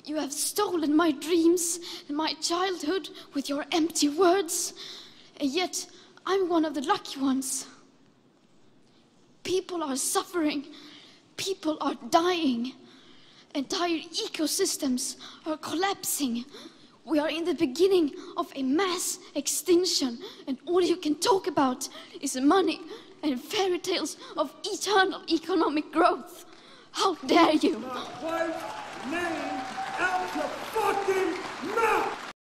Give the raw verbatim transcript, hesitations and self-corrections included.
You have stolen my dreams and my childhood with your empty words, and yet I'm one of the lucky ones. People are suffering, people are dying, entire ecosystems are collapsing. We are in the beginning of a mass extinction, and all you can talk about is money and fairy tales of eternal economic growth. How dare you? My wife's name out your fucking mouth!